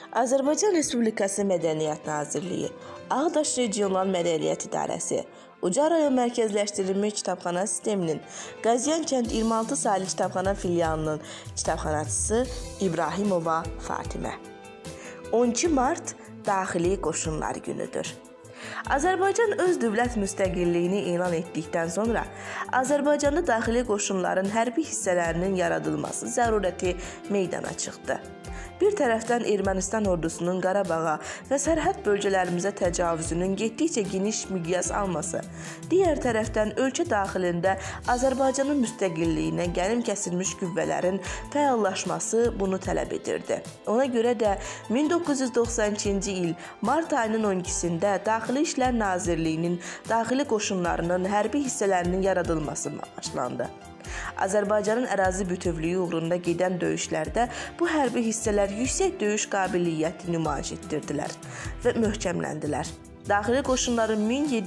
Azərbaycan Respublikası Mədəniyyət Nazirliyi, Ağdaş Regional Mədəniyyət İdarəsi, Ucar rayon mərkəzləşdirilmiş kitabxana sisteminin Qaziyan kənd 26 saylı kitabxana filialının kitabxanaçısı İbrahimova Fatimə. 12 mart Daxili Qoşunlar günüdür. Azərbaycan öz dövlət müstəqilliyini elan etdikdən sonra Azərbaycanda daxili qoşunların hərbi hissələrinin yaradılması zərurəti meydana çıxdı. Bir tərəfdən Ermənistan ordusunun Qarabağa və sərhəd bölgələrimizə təcavüzünün getdikcə geniş miqyas alması, digər tərəfdən ölkə daxilində Azərbaycanın müstəqilliyinə qənim kəsilmiş qüvvələrin fəallaşması bunu tələb edirdi. Ona görə də 1992-ci il mart ayının 12-sində Daxili İşlər Nazirliyinin daxili qoşunlarının hərbi hissələrinin yaradılması başlandı. Azərbaycanın ərazi bütövlüyü uğrunda gedən döyüşlərdə bu hərbi hissələr yüksək döyüş qabiliyyəti nümayiş etdirdilər və möhkəmləndilər. Daxili qoşunların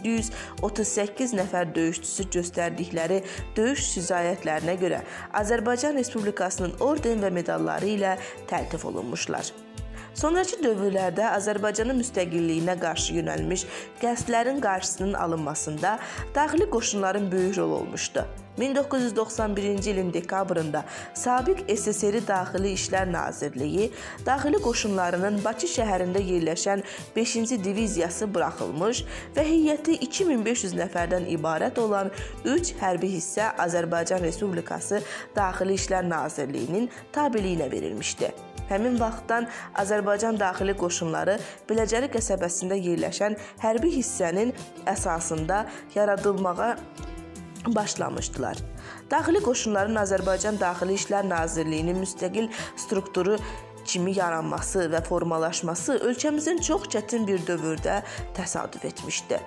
1738 nəfər döyüşçüsü göstərdikləri döyüş şücaətlərinə görə Azərbaycan Respublikasının orden və medalları ilə təltif olunmuşlar. Sonrakı dövrlərdə Azərbaycanın müstəqilliyinə qarşı yönəlmiş qəsdlərin qarşısının alınmasında daxili qoşunların böyük rol olmuşdu. 1991-ci ilin dekabrında sabiq SSR Daxili İşlər Nazirliyi daxili qoşunlarının Bakı şəhərində yerləşən 5-ci diviziyası buraxılmış və heyəti 2500 nəfərdən ibarət olan 3 hərbi hissə Azərbaycan Respublikası Daxili İşlər Nazirliyinin tabeliyinə verilmişdi. Həmin vaxtdan Azərbaycan daxili qoşunları Biləcəri qəsəbəsində yerləşən hərbi hissənin əsasında yaradılmağa başlamışdılar. Daxili qoşunların Azərbaycan Daxili İşlər Nazirliyinin müstəqil strukturu kimi yaranması və formalaşması ölkəmizin çox çətin bir dövrdə təsadüf etmişdi.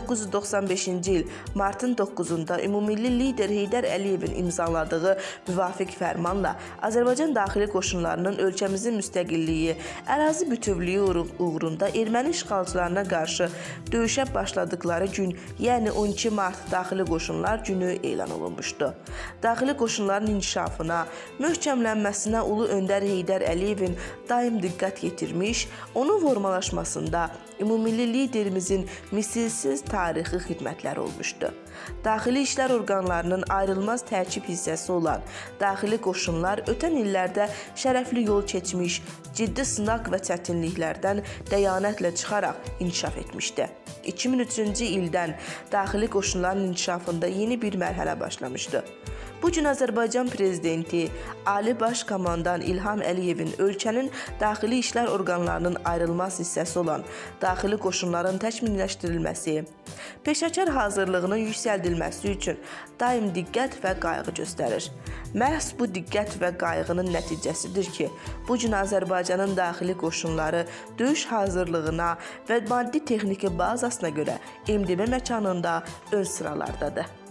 1995-ci il martın 9-da ümumilli lider Heydər Əliyevin imzaladığı müvafiq fərmanla Azərbaycan daxili qoşunlarının ölkəmizin müstəqilliyi, ərazi bütövlüyü uğrunda erməni işğalçılarına qarşı döyüşə başladıkları gün, yəni 12 mart daxili qoşunlar günü elan olunmuşdu. Daxili qoşunların inkişafına, möhkəmlənməsinə Ulu Öndər Heydər Əliyevin daim diqqət yetirmiş, onun formalaşmasında ümumilli liderimizin misilsiz tarixi xidmətləri olmuşdu. Daxili işlər orqanlarının ayrılmaz tərkib hissəsi olan daxili qoşunlar ötən illərdə şərəfli yol keçmiş, ciddi sınaq və çətinliklərdən dəyanətlə çıxaraq inkişaf etmişdi. 2003-cü ildən daxili qoşunların inkişafında yeni bir mərhələ başlamışdı. Bu gün Azərbaycan Prezidenti Ali Baş Komandan İlham Əliyevin ölkənin daxili işlər orqanlarının ayrılmaz hissəsi olan daxili qoşunların təkmilləşdirilməsi, peşəkar hazırlığının yüksəldilməsi üçün daim diqqət və qayğı göstərir. Məhz bu diqqət və qayğının nəticəsidir ki, bu gün Azərbaycanın daxili qoşunları döyüş hazırlığına və maddi texniki bazasına görə MDB məkanında ön sıralardadır.